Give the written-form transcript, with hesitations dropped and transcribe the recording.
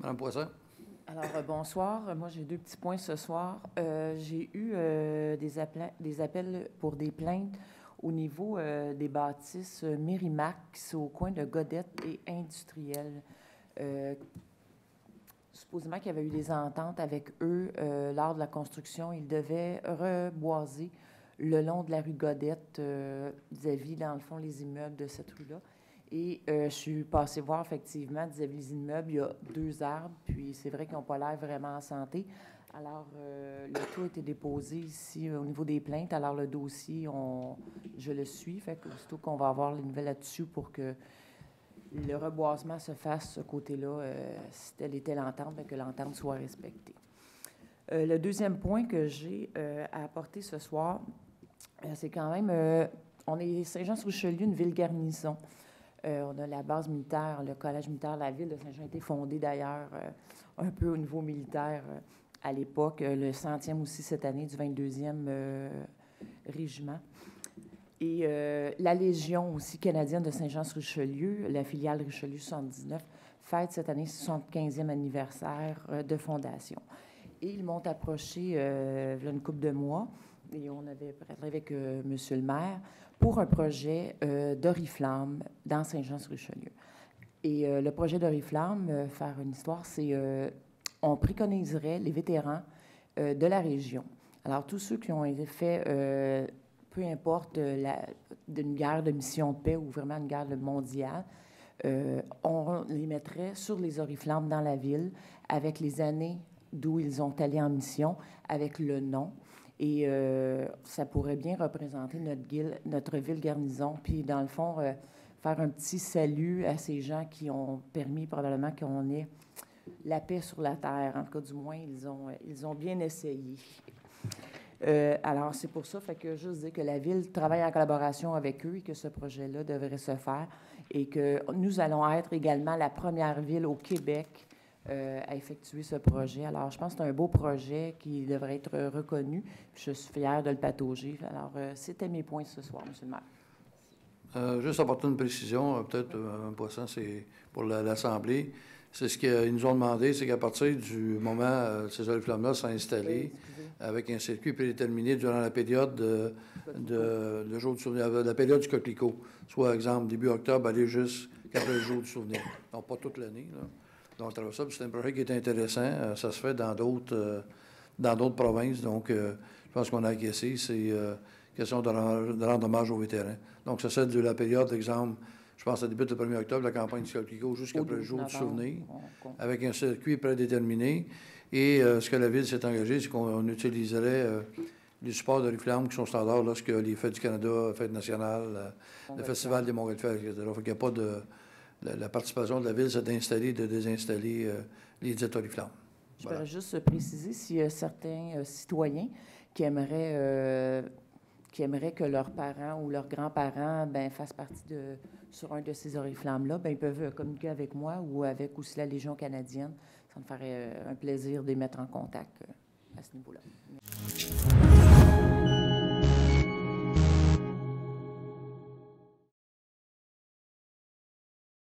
Madame Poisson. Alors, bonsoir. Moi, j'ai deux petits points ce soir. J'ai eu des appels pour des plaintes au niveau des bâtisses Mérimax au coin de Godette et Industriel. Supposément qu'il y avait eu des ententes avec eux lors de la construction. Ils devaient reboiser le long de la rue Godette vis-à-vis, dans le fond, les immeubles de cette rue-là. Et je suis passée voir, effectivement, vis-à-vis des immeubles, il y a 2 arbres, puis c'est vrai qu'ils n'ont pas l'air vraiment en santé. Alors, le tout a été déposé ici au niveau des plaintes. Alors, le dossier, je le suis. Fait que aussitôt qu'on va avoir les nouvelles là-dessus pour que le reboisement se fasse ce côté-là, si telle était l'entente, bien que l'entente soit respectée. Le deuxième point que j'ai à apporter ce soir, c'est quand même, on est Saint-Jean-sur-Richelieu, une ville garnison. On a la base militaire, le collège militaire de la ville de Saint-Jean a été fondé d'ailleurs un peu au niveau militaire à l'époque, le 100e aussi cette année du 22e régiment. Et la Légion aussi canadienne de Saint-Jean-sur-Richelieu, la filiale Richelieu 79, fête cette année 75e anniversaire de fondation. Et ils m'ont approché il y a une couple de mois, et on avait parlé avec monsieur le maire, pour un projet d'Oriflamme dans Saint-Jean-sur-Richelieu. Et le projet d'Oriflamme, faire une histoire, c'est on préconiserait les vétérans de la région. Alors, tous ceux qui ont été faits, peu importe d'une guerre de mission de paix ou vraiment une guerre mondiale, on les mettrait sur les oriflammes dans la ville avec les années d'où ils ont allé en mission, avec le nom. Et ça pourrait bien représenter notre ville garnison. Puis, dans le fond, faire un petit salut à ces gens qui ont permis probablement qu'on ait la paix sur la terre. En tout cas, du moins, ils ont bien essayé. Alors, c'est pour ça, fait que juste dire que la Ville travaille en collaboration avec eux et que ce projet-là devrait se faire et que nous allons être également la première ville au Québec à effectuer ce projet. Alors, je pense que c'est un beau projet qui devrait être reconnu. Je suis fière de le patauger. Alors, c'était mes points ce soir, M. le maire. Juste apporter une précision, peut-être, Mme Poisson, c'est pour l'Assemblée. C'est ce qu'ils nous ont demandé, c'est qu'à partir du moment où ces oriflammes-là sont installés, avec un circuit prédéterminé durant la période le jour du souvenir, la période du coquelicot, soit, exemple, début octobre, aller jusqu'après le jour du souvenir. Donc, pas toute l'année, là. Donc, ça, c'est un projet qui est intéressant. Ça se fait dans d'autres provinces. Donc, je pense qu'on a acquiescé. C'est question de rendre hommage aux vétérans. Donc, ça c'est de la période, exemple, je pense que ça débute le 1er octobre, la campagne du coquelicot, jusqu'après le jour du souvenir, avec un circuit prédéterminé. Et ce que la Ville s'est engagée, c'est qu'on utiliserait les supports d'oriflammes qui sont standards lorsque les Fêtes du Canada, Fêtes nationales, le Festival des Montgolfières, etc. Il n'y a pas de... La participation de la Ville, c'est d'installer et de désinstaller les dites oriflammes. Je voudrais juste préciser s'il y a certains citoyens qui aimeraient que leurs parents ou leurs grands-parents fassent partie sur un de ces oriflammes-là, ils peuvent communiquer avec moi ou avec aussi la Légion canadienne. Ça me ferait un plaisir de les mettre en contact à ce niveau-là.